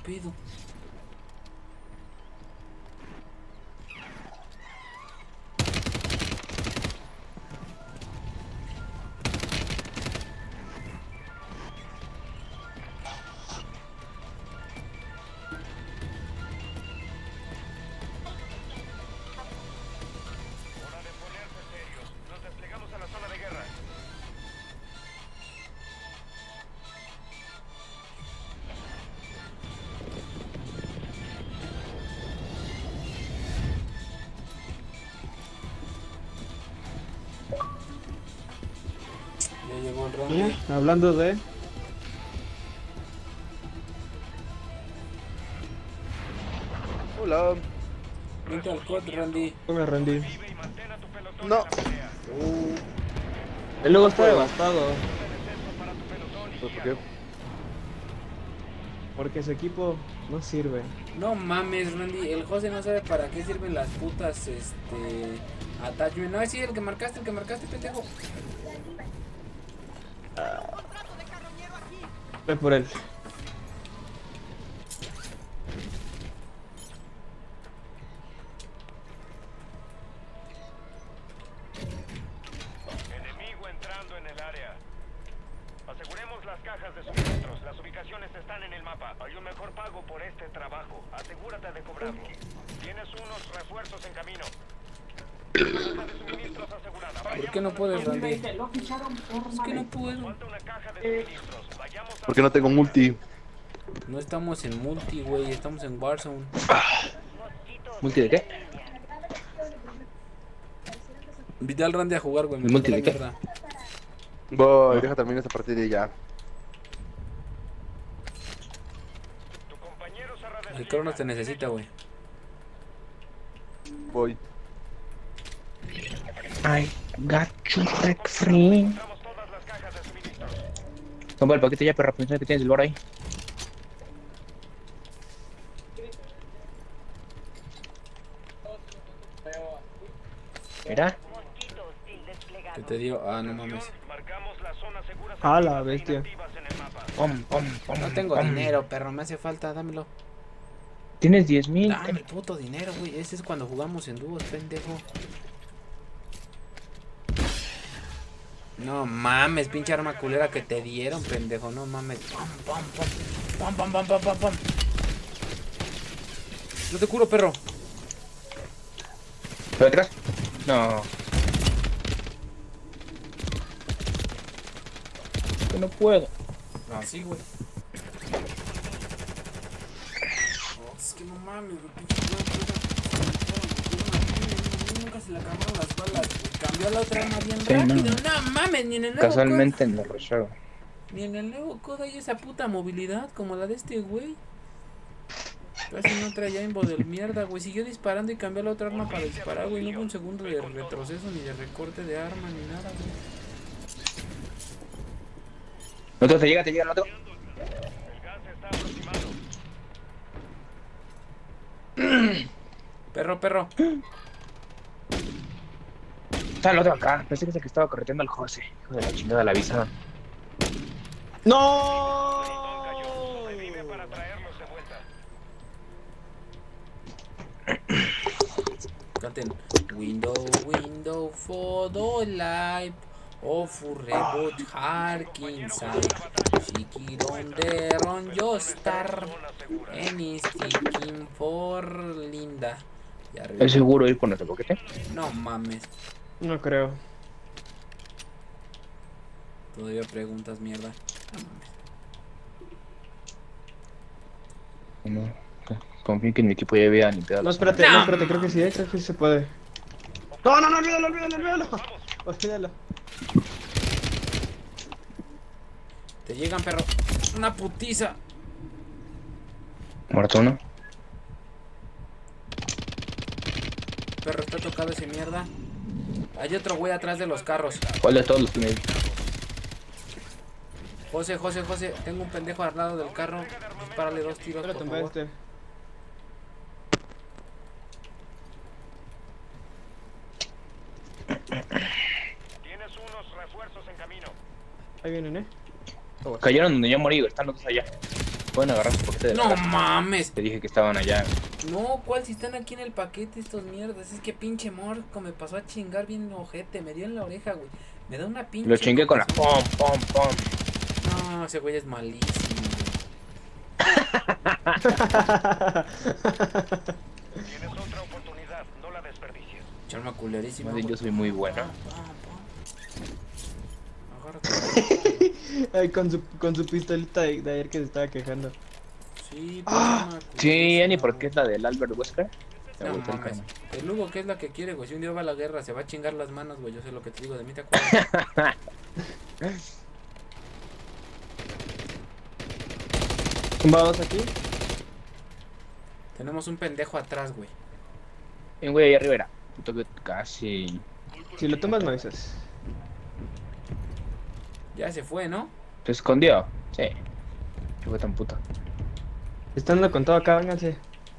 pedo? Ya llegó el Randy. Hablando de... Hola. Vente al COD, Randy. No me rendí. No. El logo está devastado. ¿Pues por qué? Porque su equipo no sirve. No mames, Randy. El José no sabe para qué sirven las putas, attachment. No, sí, el que marcaste, pendejo. Ve por él. Enemigo entrando en el área. Aseguremos las cajas de suministros. Las ubicaciones están en el mapa. Hay un mejor pago por este trabajo. Asegúrate de cobrarlo. Tienes unos refuerzos en camino. Caja de suministros asegurada. ¿Por qué no puedes, Randy? Es que no puedo. Falta una caja de suministros. Vayamos a... Porque no tengo multi. No estamos en multi, güey. Estamos en Warzone. ¿Multi de qué? Invité al Randy a jugar, güey. Me ¿Multi mandó la de qué? mierda. Voy, deja terminar esta partida y ya. Tu compañero se El redespliega. Cronos te necesita, güey. Voy. I got you tech free. Encontramos todas las cajas de suministros. Toma el paquete ya, perra. Pensé que tienes el bar ahí. Mira. ¿Qué te dio? Ah, no mames. Marcamos la zona segura. A la bestia. Activas en el mapa. Pom, pom, pom, No tengo pom. dinero, perro. Me hace falta. Dámelo. Tienes 10,000. Dame el puto dinero, güey. Ese es cuando jugamos en dúos, pendejo. No mames, pinche arma culera que te dieron, pendejo. No mames. Pam, pam, pam. Pam, pam, pam, pam, pam, pam. No te curo, perro. ¿Pero atrás? No. Que no puedo. No, sí, güey. Es que no mames, güey. Pinche güey, nunca se le acabaron las balas. Cambió a la otra arma bien Sí, rápido. no. No mames, ni en el nuevo Casualmente en el rusheo. COD. Ni en el nuevo COD hay esa puta movilidad como la de este güey. Casi no traía imbo del mierda, güey. Siguió disparando y cambió a la otra arma para disparar, güey. No hubo un segundo de retroceso, ni de recorte de arma, ni nada, güey. ¿No te llega el otro? El gas se está aproximando. Perro, perro. Está el otro acá. Pensé que es el que estaba correteando al José. Hijo de la chingada, la avisaron. ¡No! Sobrevive para traerlos de vuelta. Canten. Window for the life of reboot Harkinside. Shiki donde ron yo star. En sticking for Linda. Y arriba. ¿Es seguro ir con nuestro paquete? No mames. No creo. Todavía preguntas mierda. No mames. No. Confío que en mi equipo ya había limpiado. No, la espérate, No, no, espérate, creo que sí se puede. No, no, no, olvídalo. Olvídalo. Te llegan, perro. Una putiza. zona. Muerto uno. Perro, está tocado ese mierda. Hay otro güey atrás de los carros. ¿Cuál de todos los tiene? José. Tengo un pendejo al lado del carro. Dispárale 2 tiros, por Espérate, favor. este. Tienes unos refuerzos en camino. Ahí vienen, Cayeron donde yo morí, están los dos allá. pueden agarrar su paquete de No balas. mames. Te dije que estaban allá. No, ¿cuál? Si están aquí en el paquete estos mierdas. Es que pinche morco me pasó a chingar bien ojete. Me dio en la oreja, güey. Me da una pinche. Lo chingué con la comezón. pom, pom, pom. No, ese güey es malísimo, güey. Tienes otra oportunidad, no la desperdicies. Charma culerísima. Más bien, güey. yo soy muy bueno. Pam, pam, pam. Agárrate. Ay, con su pistolita de ayer que se estaba quejando. Sí, Sí, Annie, ¿por qué es la del Albert Wesker? No mames. El Hugo, ¿qué es la que quiere, güey? Si un día va a la guerra, se va a chingar las manos, güey. Yo sé lo que te digo de mí, ¿te acuerdas? Tumbados aquí. Tenemos un pendejo atrás, güey. Un güey ahí arriba era. Puto que casi. Si lo tomas, me avisas. Ya se fue, ¿no? ¿Se escondió? Sí. ¿Qué fue tan puto? Estando con todo acá, vénganse.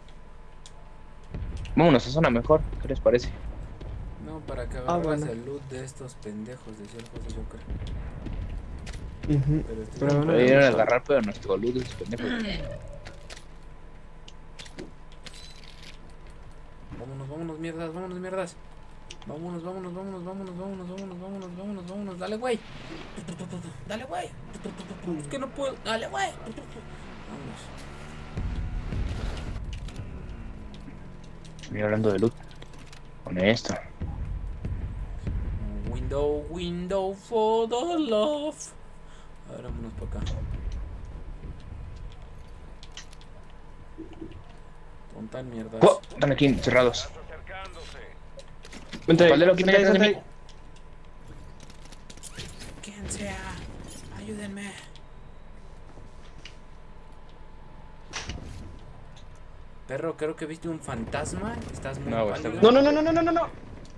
Vámonos a zona mejor. ¿Qué les parece? No, para que agarras bueno. el loot de estos pendejos, decía el José, yo creo. Ujú. Pero estoy Pero bueno, Podrían agarrar, pero nuestro loot es pendejo. Vámonos, vámonos, mierdas, vámonos, mierdas. Vámonos, vámonos, vámonos, vámonos, vámonos, vámonos, vámonos, vámonos, vámonos. Dale, güey. Dale, güey. Es que no puedo. Dale, güey. Vámonos. Mira, hablando de loot. Con esto. Window, window for the love. A ver, vámonos por acá. Pontan mierdas. ¡Oh! Están aquí cerrados. Estás acercándose. Vente ahí, Valdero, aquí vente ahí, viene vente atrás ahí. Quien sea, ayúdenme. Perro, creo que viste un fantasma. Estás muy No, pálido. está- No, no, no, no, no, no, no, no.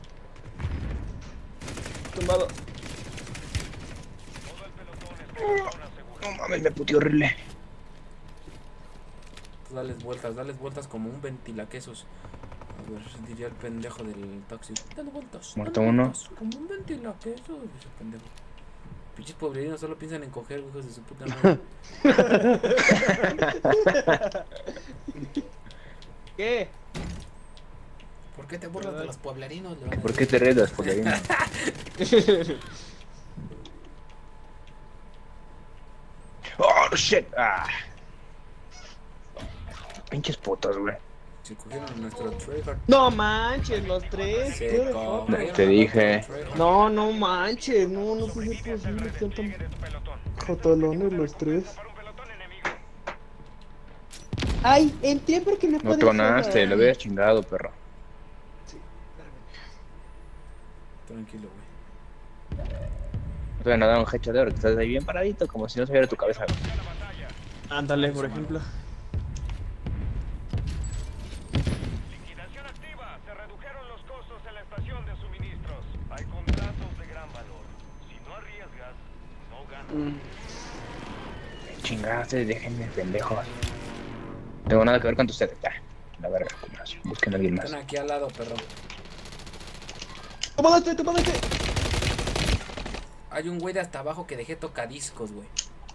Tumbado. Todo el pelotón está en zona segura. No mames, me puteó horrible. Dales vueltas como un ventilaquesos. A ver, diría el pendejo del taxi. Dale vueltas. Muerto dale uno. vueltas, como un ventilaquesos. Ese pendejo. Pinches pueblerinos solo piensan en coger, hijos de su puta madre. ¿Qué? ¿Por qué te burlas de los pueblerinos? Le van a ¿Por decir. qué te redas, Polarino? ¡Oh, shit! ¡Ah! Pinches putos, güey. Se cogieron a nuestro Treyhard. No manches, los tres. Se ¿Qué? cogieron Te a dije. nuestro Treyhard. No, no manches, no, no puede ser Inicias el posible. Están redesliegue tan de tu pelotón. jotolones los tres. Para un pelotón enemigo. Ay, entré porque me No puedes tronaste, lo hubieras chingado, perro. Tranquilo, güey. No te van a dar un headshot de oro, que estás ahí bien paradito, como si no se viera tu cabeza. güey. Ya la batalla. Ándale, por ejemplo. Liquidación activa. Se redujeron los costos en la estación de suministros. Hay contratos de gran valor. Si no arriesgas, no ganas. Chingaste, déjenme, pendejos. No tengo nada que ver con ustedes. Ya, la verga. Busquen a alguien más. Están aquí al lado, perro. ¡Tómate, tómate! Hay un güey de hasta abajo que dejé tocadiscos, güey.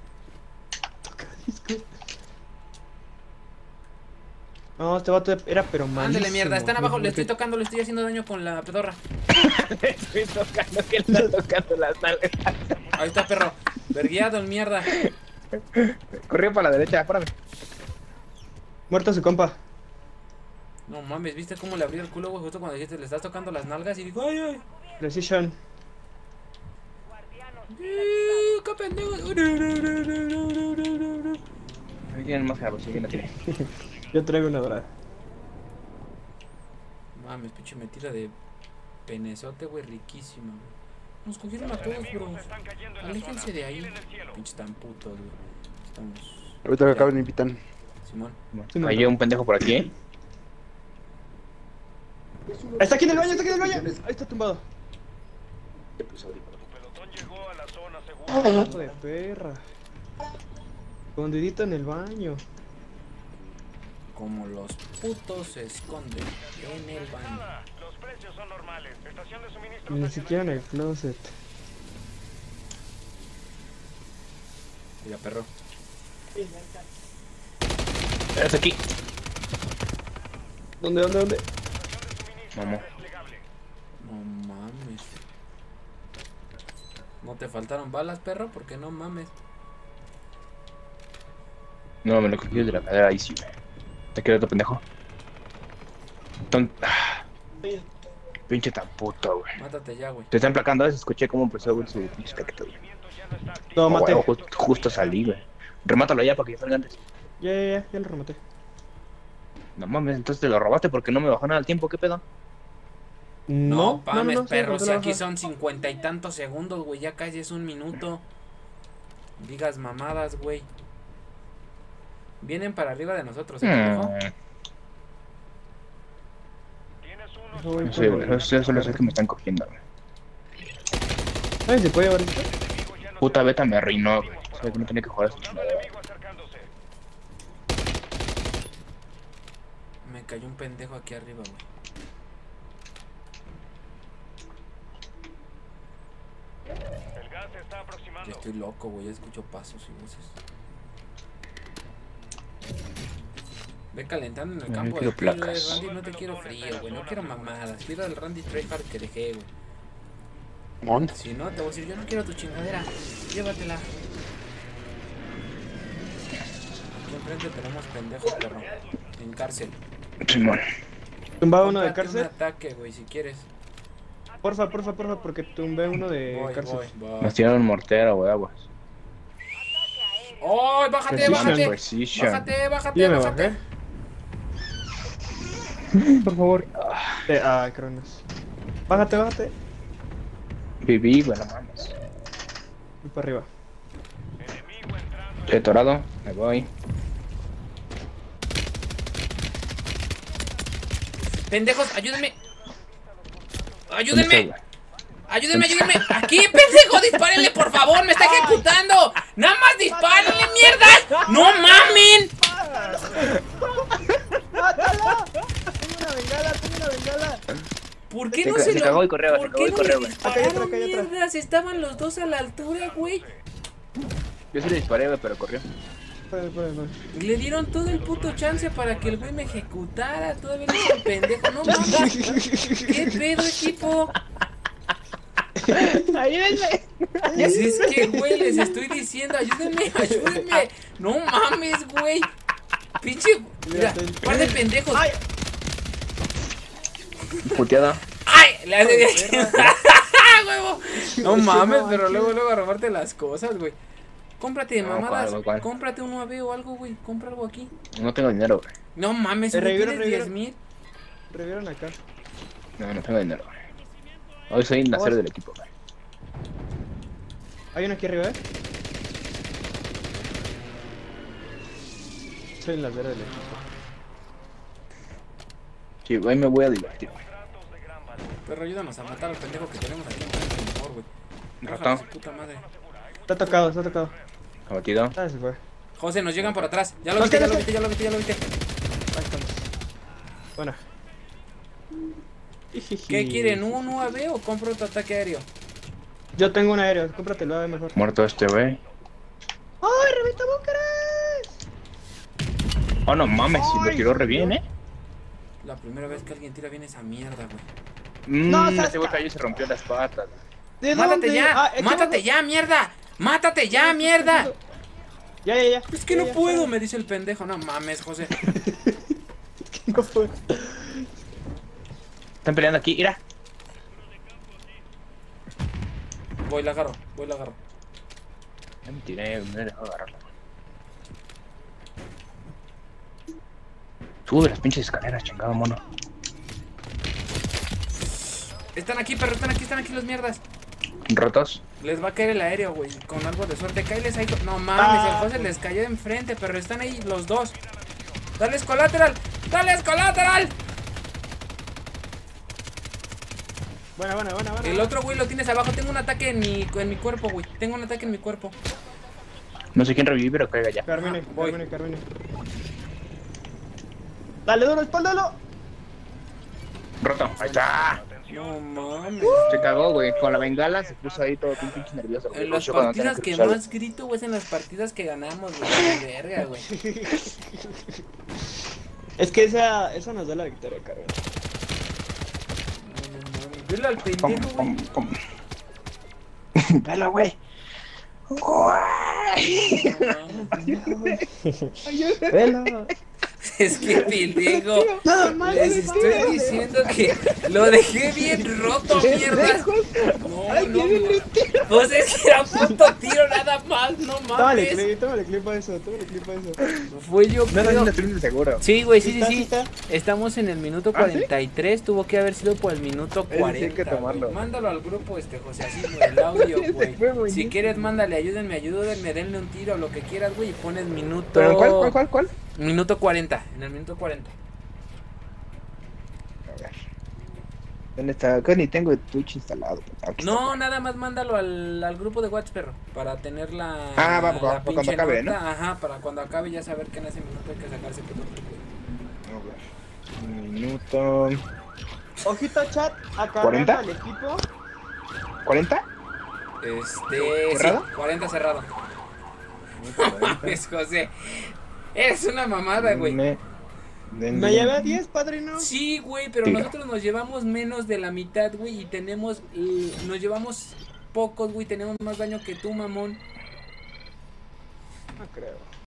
No, este vato era pero malísimo. Ándale, mierda, están abajo, le estoy tocando, le estoy haciendo daño con la pedorra. Estoy tocando, que le está tocando las nalgas. Ahí está, perro. Vergueado, el mierda. Corrió para la derecha, párame. Muerto su compa. No mames, ¿viste cómo le abrí el culo, güey? Justo cuando dijiste, le estás tocando las nalgas y dijo, ay, ay. Precision. ¡Qué pendejo! Ahí tienen más carros, sí, no tiene. Yo traigo una dorada. Mames, pinche metida de penezote, güey, riquísima, güey. Nos cogieron a todos, bro. Están cayendo en la Aléjense zona. de ahí. Vigilen el cielo. Pinches tan putos, güey. Estamos. Ahorita que acaben me invitan. Simón. Sí, no, Hay un pendejo por aquí, ¿eh? Está aquí en el baño, está aquí en el baño. Ahí está tumbado. Tu pelotón llegó a la zona segura. Hijo de perra. Escondidito en el baño. Como los putos se esconden en el baño. Nada, los precios son normales. Estación de suministros Ni nacional. siquiera en el closet. Oiga, perro. Es aquí. ¿Dónde? Vamos. No mames. ¿No te faltaron balas, perro? Porque no mames. No, me lo cogí de la cadera ahí sí, güey. Te quiero otro pendejo. Pinche tan puto, güey. Mátate ya, güey. Te están placando, a veces escuché cómo empezó güey, su pinche paquete, güey. No, maté. Justo salí, güey. Remátalo ya para que salga antes. Ya lo rematé. No mames, entonces te lo robaste porque no me bajó nada el tiempo, ¿qué pedo? No, mames, sí, perro. no te Si la aquí bajas. son 50 y tantos segundos, güey. Ya casi es un minuto. Digas mamadas, güey. Vienen para arriba de nosotros, pendejo. Eso voy No por sé, el- güey. Eso solo sé que me están cogiendo, güey. Ay, ¿se puede llevar esto? Puta beta me arruinó, güey. Sabía que no tenía que jugar a esta chingadera. Me cayó un pendejo aquí arriba, güey. El gas se está aproximando. Ya estoy loco, güey. Ya escucho pasos y voces. Ve calentando en el Yo campo quiero de tiro, placas. Randy. No te quiero frío, güey. No quiero mamadas. Quiero el Randy Tryhard que dejé, güey. Mon. Si no, te voy a decir, yo no quiero tu chingadera. Llévatela. Aquí enfrente tenemos pendejos, perro. En cárcel. Simón. Tumbaba uno de Cómprate cárcel. un ataque, güey, si quieres. Porfa, porque tumbé uno de cárcel. Voy. Nos tiraron un mortero, güey, aguas. ¡Oh! Bájate, Precision, bájate. Precision. Bájate, Ya me bájate. bajé. Por favor. Cronos. Bájate. Viví, güey, no mames. Voy para arriba. Estoy atorado, me voy. Pendejos, ayúdenme. ¿Dónde Ayúdenme. estoy, güey? Ayúdenme. Aquí, pendejo, dispárenle, por favor, me está ejecutando. Nada más dispárenle, mierda. No mamen. Tengo una bengala. ¿Por qué Se no ca- se se lo... cagó y corrió, ¿Por se cagó qué y no corrió, le güey. Acá hay dispararon, otra. mierdas? Estaban los dos a la altura, güey. Yo sí le disparé, güey, pero corrió. Puede. Le dieron todo el puto chance para que el güey me ejecutara. Todavía no es el pendejo. No mames. ¿Qué pedo, equipo? Ayúdenme. Pues es que, güey, les estoy diciendo, ayúdenme. No mames, güey. Pinche, mira, par de pendejos. Ay. Puteada. ¡Ay! Le hace huevo. No mames, pero luego a robarte las cosas, güey. Cómprate No, mamadas. ¿cuál? Cómprate un UAV o algo, güey. Compra algo aquí. No tengo dinero, güey. No mames, güey, Revivieron. tienes 10,000. Revieron acá. No tengo dinero, güey. Hoy soy el nacer del equipo, güey. Hay uno aquí arriba, Soy en la verde del equipo. Sí, güey, me voy a divertir, güey. Pero ayúdanos a matar al pendejo que tenemos aquí enfrente, por favor, güey. Ratón. Rájale su puta madre. Está tocado. Abatido. Se fue. José, nos llegan por atrás. Ya lo No, viste, que ya no lo sé. viste, ya lo viste, ya lo viste. Ahí estamos. Bueno. ¿Qué quieren? ¿Un UAV o compro otro ataque aéreo? Yo tengo un aéreo, cómpratelo de mejor. Muerto este, güey. ¡Ay, reventa búnkeres! Oh, no mames, si lo tiró re bien, La primera vez que alguien tira bien esa mierda, güey. No, Ese Sasca. güey cayó y se rompió las patas. ¿De ¡Mátate dónde? ya! Ah, ¡Mátate ya, mierda! ¡Mátate ya, mierda! Ya. Es que no Ya, puedo, ya. me dice el pendejo. No mames, José. No puedo. Están peleando aquí, mira. Voy, la agarro. Ya me tiré, me he dejado agarrarla. Sube las pinches escaleras, chingado mono. Están aquí, perro, están aquí los mierdas. ¿Rotos? Les va a caer el aéreo, güey, con algo de suerte. Cáiles ahí. No mames, Ah. el José les cayó de enfrente, pero están ahí los dos. ¡Dales colateral! ¡Dales colateral! Buena. El otro güey lo tienes abajo. Tengo un ataque en mi cuerpo, güey. Tengo un ataque en mi cuerpo. No sé quién revivir, pero caiga ya. Carmine. Voy. Dale duro, espáldalo. Roto, ahí está. No mames. Se cagó, güey. Con la bengala se puso ahí todo pinche nervioso. güey. En las Yo cuando tenía partidas que cruzar, más grito, güey, es en las partidas que ganamos, güey. De verga, güey. Es que esa nos da la victoria, carnal. Velo al pendejo, güey. Pum. Velo, güey. Velo. Es que pendejo. Nada más. Les estoy diciendo que lo dejé bien roto, mierda. No. Pues es que era un puto tiro nada más, no Tómale mames. clip a eso. Fue yo, No, creo. no, no, seguro. Sí, güey, sí. está. Estamos en el minuto ¿Ah, sí? 43, tuvo que haber sido por el minuto Ese sí 40. hay que tomarlo. Güey. Mándalo al grupo, José, así por el audio, Ese güey. fue buenísimo. Si quieres, mándale, ayúdenme, denle un tiro, lo que quieras, güey, y pones minuto... ¿Pero cuál? Minuto 40, en el minuto 40. A ver. ¿Dónde está? Que ni tengo Twitch instalado. Aquí No, está. nada más mándalo al grupo de WhatsApp, perro, para tener la... Ah, va, la para cuando pinche acabe, nota. ¿no? Ajá, para cuando acabe ya saber que en ese minuto hay que sacarse puto. A ver. Un minuto. Ojito chat, acá 40. al equipo. ¿40? Sí, ¿Cerrado? 40 cerrado. Es José. Eres una mamada, güey. Me llevé a 10, padrino. Sí, güey, pero Tiro. nosotros nos llevamos menos de la mitad, güey, y tenemos, nos llevamos pocos, güey, tenemos más daño que tú, mamón. No creo.